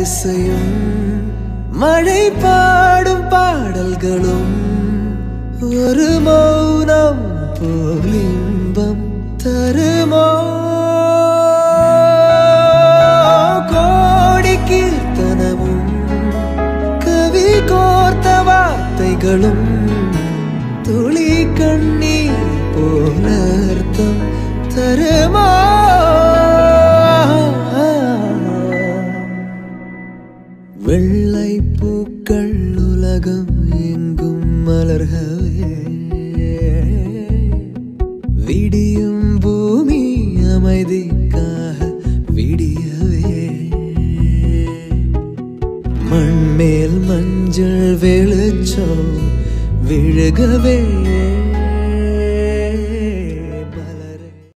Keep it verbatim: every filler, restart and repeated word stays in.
இசையும் மழை பாடும் பாடல்களும் ஒரு மௌனம் போல் இன்பம் தருமோ கோடி கீர்த்தனமும் கவி கோர்த்த வார்த்தைகளும் துளி கண்ணீர் போல அர்த்தம் தருமோ வெள்ளை பூக்கள் உலகம் எங்கும் மலர்கவே விடியும் பூமி அமைதிக்காக விடியவே மண்மேல் மஞ்சள் வெளிச்சம் விழுகவே